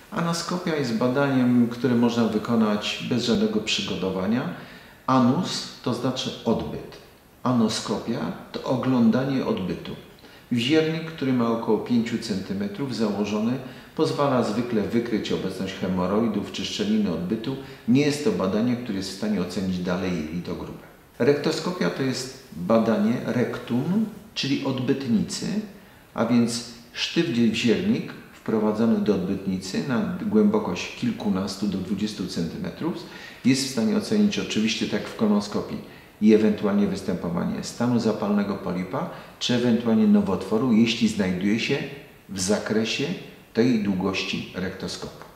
Anoskopia jest badaniem, które można wykonać bez żadnego przygotowania. Anus to znaczy odbyt. Anoskopia to oglądanie odbytu. Wziernik, który ma około 5 cm założony, pozwala zwykle wykryć obecność hemoroidów czy szczeliny odbytu. Nie jest to badanie, które jest w stanie ocenić dalej jelito grube. Rektoskopia to jest badanie rektum, czyli odbytnicy, a więc sztywny wziernik wprowadzony do odbytnicy na głębokość kilkunastu do 20 cm jest w stanie ocenić oczywiście, tak jak w kolonoskopii, i ewentualnie występowanie stanu zapalnego polipa, czy ewentualnie nowotworu, jeśli znajduje się w zakresie tej długości rektoskopu.